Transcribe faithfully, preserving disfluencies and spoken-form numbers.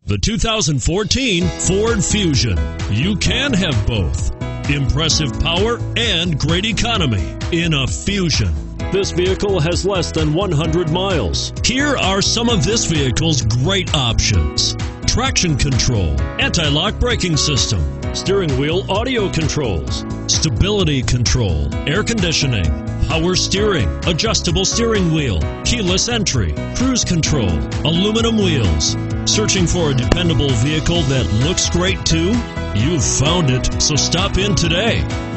The two thousand fourteen Ford Fusion. You can have both. Impressive power and great economy in a Fusion. This vehicle has less than one hundred miles. Here are some of this vehicle's great options: traction control, anti-lock braking system, steering wheel audio controls, stability control, air conditioning, power steering, adjustable steering wheel, keyless entry, cruise control, aluminum wheels. Searching for a dependable vehicle that looks great too? You've found it, so stop in today.